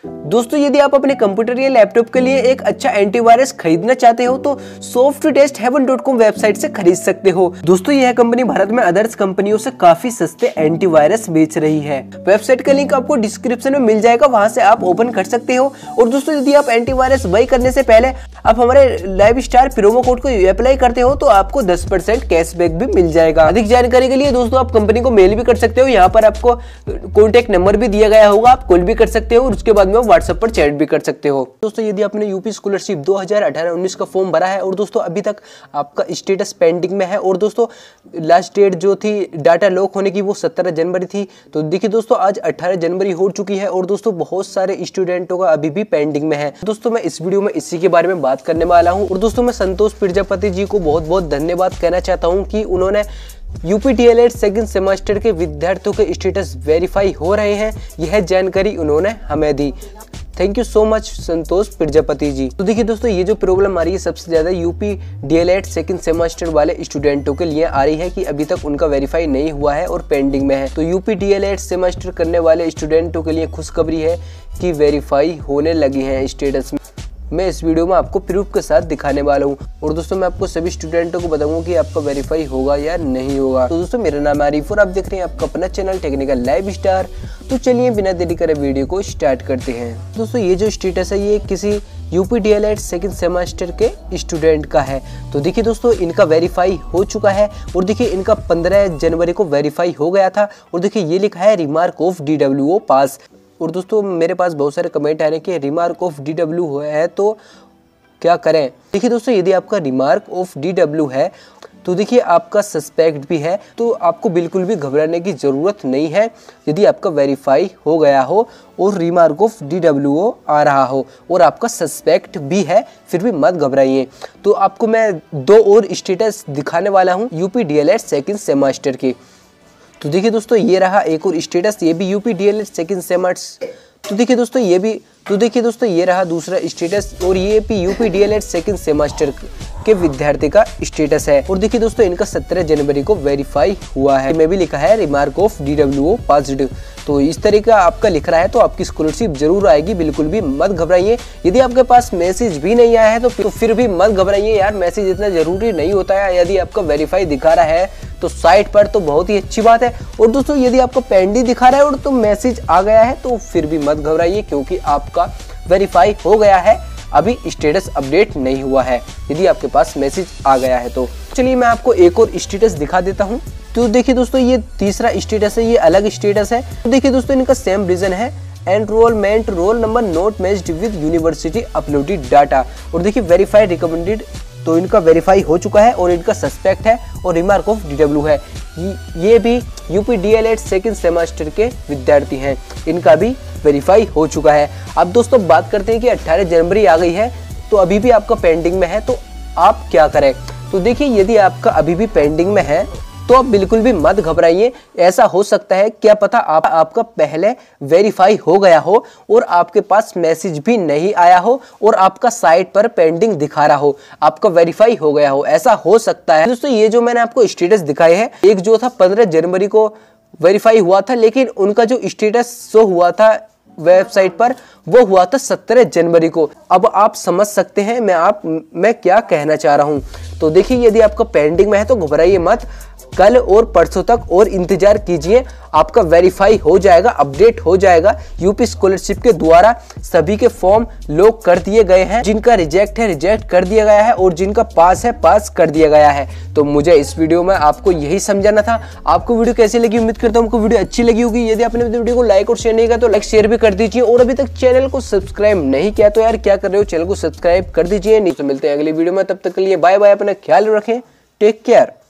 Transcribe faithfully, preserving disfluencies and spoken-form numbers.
दोस्तों यदि आप अपने कंप्यूटर या लैपटॉप के लिए एक अच्छा एंटीवायरस खरीदना चाहते हो तो soft taste heaven dot com website से खरीद सकते हो। दोस्तों यह कंपनी भारत में अदर्स कंपनियों से काफी सस्ते एंटीवायरस बेच रही है। वेबसाइट का लिंक आपको डिस्क्रिप्शन में मिल जाएगा, वहां से आप ओपन कर सकते हो। और दोस्तों यदि आप एंटीवायरस बाई करने से पहले आप हमारे लाइव स्टार प्रोमो कोड को अप्लाई करते हो तो आपको दस परसेंट कैशबैक भी मिल जाएगा। अधिक जानकारी के लिए दोस्तों आप कंपनी को मेल भी कर सकते हो, यहाँ पर आपको कॉन्टेक्ट नंबर भी दिया गया होगा, आप कॉल भी कर सकते हो और उसके बाद में व्हाट्सएप पर चैट भी कर सकते हो। दोस्तों यदि आपने यूपी स्कॉलरशिप दो हज़ार अठारह उन्नीस का फॉर्म भरा है और दोस्तों अभी तक आपका स्टेटस पेंडिंग में है और दोस्तों लास्ट डेट जो थी डाटा लॉक होने की वो सत्रह जनवरी थी, तो देखिए दोस्तों आज अठारह जनवरी हो चुकी है और दोस्तों बहुत सारे स्टूडेंटों का अभी भी पेंडिंग में है। दोस्तों मैं इस वीडियो में इसी के बारे में बात करने वाला हूँ। और दोस्तों मैं संतोष प्रजापति जी को बहुत बहुत धन्यवाद कहना चाहता हूँ कि उन्होंने यूपी डीएलएड सेकंड सेमेस्टर के विद्यार्थियों के स्टेटस वेरीफाई हो रहे हैं, यह जानकारी उन्होंने हमें दी। Thank you so much Santosh Prajapati ji. तो देखिए दोस्तों ये जो प्रॉब्लम आ रही है सबसे ज्यादा यूपी डीएलएड सेकंड सेमेस्टर वाले स्टूडेंटों के लिए आ रही है कि अभी तक उनका वेरीफाई नहीं हुआ है और पेंडिंग में है। तो यूपी डीएलएड सेमेस्टर करने वाले स्टूडेंटों के लिए खुशखबरी है कि वेरीफाई होने लगी है स्टेटस में। मैं इस वीडियो में आपको प्रूफ के साथ दिखाने वाला हूँ और दोस्तों मैं आपको सभी स्टूडेंटों को बताऊंगा कि आपका वेरीफाई होगा या नहीं होगा। तो दोस्तों मेरा नाम आरिफ और आप देख रहे हैं आपका अपना चैनल टेक्निकल लाइव स्टार। तो चलिए बिना देरी करे वीडियो को स्टार्ट करते हैं। दोस्तों ये जो स्टेटस है ये किसी यूपी डीएलएड सेकंड सेमेस्टर के स्टूडेंट का है। तो देखिए दोस्तों इनका वेरीफाई हो चुका है और देखिए इनका पंद्रह जनवरी को वेरीफाई हो गया था और देखिए ये लिखा है remark of D W O pass. और दोस्तों मेरे पास बहुत सारे कमेंट आ रहे हैं कि रिमार्क ऑफ डी डब्ल्यू है तो क्या करें। देखिए दोस्तों यदि आपका रिमार्क ऑफ डी डब्ल्यू है तो देखिए आपका सस्पेक्ट भी है, तो आपको बिल्कुल भी घबराने की ज़रूरत नहीं है। यदि आपका वेरीफाई हो गया हो और remark of D W O आ रहा हो और आपका सस्पेक्ट भी है फिर भी मत घबराइए। तो आपको मैं दो और स्टेटस दिखाने वाला हूँ यूपी डीएलएड सेकंड सेमेस्टर की। तो देखिए दोस्तों ये रहा एक और स्टेटस, ये भी यूपी डीएलएड सेकंड सेमेस्टर। तो देखिए दोस्तों ये भी तो देखिए दोस्तों ये रहा दूसरा स्टेटस और ये भी यूपी डीएलएड सेकंड सेमेस्टर के विद्यार्थी का स्टेटस है। और देखिए दोस्तों इनका सत्रह जनवरी को वेरीफाई हुआ है, में भी लिखा है remark of D W O positive. तो इस तरह का आपका लिख रहा है तो आपकी स्कॉलरशिप जरूर आएगी, बिल्कुल भी मत घबराइए। यदि आपके पास मैसेज भी नहीं आया है तो फिर, तो फिर भी मत घबराइए यार, मैसेज इतना जरूरी नहीं होता है। यदि आपका वेरीफाई दिखा रहा है तो साइट पर तो बहुत ही अच्छी बात है। और दोस्तों यदि आपका पेंडिंग दिखा रहा है और तो मैसेज आ गया है तो फिर भी मत घबराइए क्योंकि आपका वेरीफाई हो गया है, अभी स्टेटस अपडेट नहीं हुआ है यदि आपके पास मैसेज आ गया है तो। चलिए मैं आपको एक और स्टेटस दिखा देता हूं। तो देखिए दोस्तों ये तीसरा स्टेटस है, ये अलग स्टेटस है। तो देखिए दोस्तों इनका सेम रीजन है, enrolment roll number not matched with university uploaded data. और देखिए वेरीफाइड रिकमेंडेड, तो इनका वेरीफाई हो चुका है और इनका सस्पेक्ट है और रिमार्क ऑफ डी डब्ल्यू है। ये भी यूपी डीएलएड सेकंड सेमेस्टर के विद्यार्थी हैं, इनका भी वेरीफाई हो चुका है। अब दोस्तों बात करते हैं कि अठारह जनवरी आ गई है तो अभी भी आपका पेंडिंग में है तो आप क्या करें। तो देखिए यदि आपका अभी भी पेंडिंग में है तो आप बिल्कुल भी मत घबराइए। ऐसा हो सकता है क्या पता आप आपका पहले वेरीफाई हो गया हो और आपके पास मैसेज भी नहीं आया हो और आपका साइट पर पेंडिंग दिखा रहा हो, आपका वेरीफाई हो गया हो, ऐसा हो सकता है। दोस्तों ये जो मैंने आपको स्टेटस दिखाए हैं, एक जो था पंद्रह जनवरी को वेरीफाई हुआ था लेकिन उनका जो स्टेटस शो हुआ था वेबसाइट पर वो हुआ था सत्रह जनवरी को। अब आप समझ सकते हैं मैं आप मैं क्या कहना चाह रहा हूं। तो देखिए यदि आपका पेंडिंग में है तो घबराइए मत, कल और परसों तक और इंतजार कीजिए, आपका वेरीफाई हो जाएगा, अपडेट हो जाएगा। यूपी स्कॉलरशिप के द्वारा सभी के फॉर्म लॉक कर दिए गए हैं, जिनका रिजेक्ट है रिजेक्ट कर दिया गया है और जिनका पास है पास कर दिया गया है। तो मुझे इस वीडियो में आपको यही समझाना था। आपको वीडियो कैसी लगी, उम्मीद करता हूँ आपको वीडियो अच्छी लगी होगी। यदि आपने वीडियो को लाइक और शेयर नहीं किया तो लाइक शेयर भी कर दीजिए और अभी तक चैनल को सब्सक्राइब नहीं किया तो यार क्या कर रहे हो, चैनल को सब्सक्राइब कर दीजिए। नहीं तो मिलते हैं अगली वीडियो में, तब तक के लिए बाय बाय, अपना ख्याल रखें, टेक केयर।